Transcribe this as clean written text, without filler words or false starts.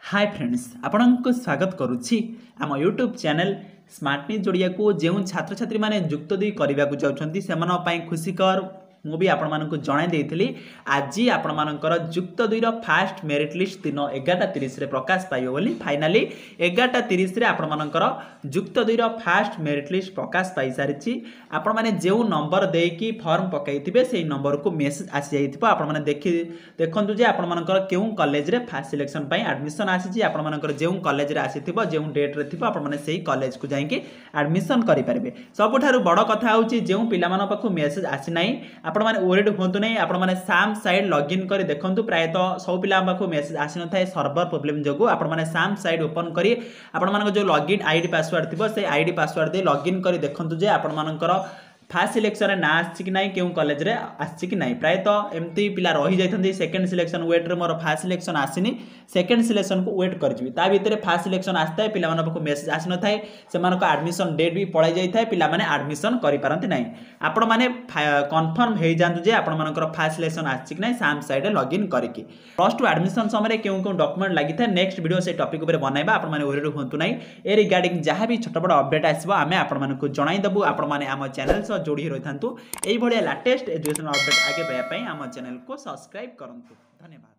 Hi friends आपको स्वागत करुच्ची आम यूट्यूब चैनल स्मार्ट न्यूज जोड़िया को जो छात्र छात्री मैंने जुक्त दुई करने को चाहते से खुशीकर मुझे आपको जनई आज आपर जुक्त दुईर फास्ट मेरिट लिस्ट दिन 11:30 प्रकाश पाइब बोली फाइनाली 11:30 आपर जुक्त दुईर फास्ट मेरिट लिस्ट प्रकाश पाई सारी आपण मैंने जो नंबर देकी फॉर्म पकई से नंबर को मेसेज आसी जाइए आपने देखु जे आपर क्यों कॉलेज रे फास्ट सिलेक्शन एडमिशन आसी आपर जो कॉलेज रे आसी जो डेट्रे थी आपने कॉलेज को जाकि एडमिशन करेंगे। सबुठ बड़ कथा हूँ जो पिला पाख मेसेज आसी ना आपण मैंने ओरिड हूँ नहीं आपण मैंने साम साइड लॉगिन कर देखो प्रायतः सब पिला पाख मेसेज आसी न सर्वर प्रोब्लेम जो आपण मैंने साम साइड ओपन करी आपण जो लॉगिन आईडी पासवर्ड थी से आईडी पासवर्ड दे लॉगिन कर देखो जे आपण फास्ट सिलेक्शन ना आसी कि नहीं क्यों कॉलेज रे आसी कि नहीं प्रायतः एमती पिला रही जाती सेकेंड सिलेक्शन वेट रे मोर फास्ट सिलेक्शन आसीनी सेकेंड सिलेक्शन को वेट करी ता भितर फास्ट सिलेक्शन आसता है पिला पाखु मेसेज आसी न थाए से एडमिशन डेट भी पड़ाई जाए पिला माने एडमिशन करि पारंती नहीं आपण माने कन्फर्म हो जातु जे आपण फास्ट सिलेक्शन आसी कि नहीं साम साइड लॉगिन करके प्लस टू एडमिशन समय क्यों क्यों डॉक्यूमेंट लगी था नेक्स्ट वीडियो से टॉपिक ऊपर बनाइबा आपण माने ओरिड हूँ नहीं ए रिगार्डिंग जहाँ भी छोट बड़ अपडेट आसो आम आपको जनईदेबू आपण माने आम चैनल सह जोड़ी रही था यही लेटेस्ट एजुकेशनल अपडेट आगे पाइबा आम चैनल को सब्सक्राइब करूँ। धन्यवाद।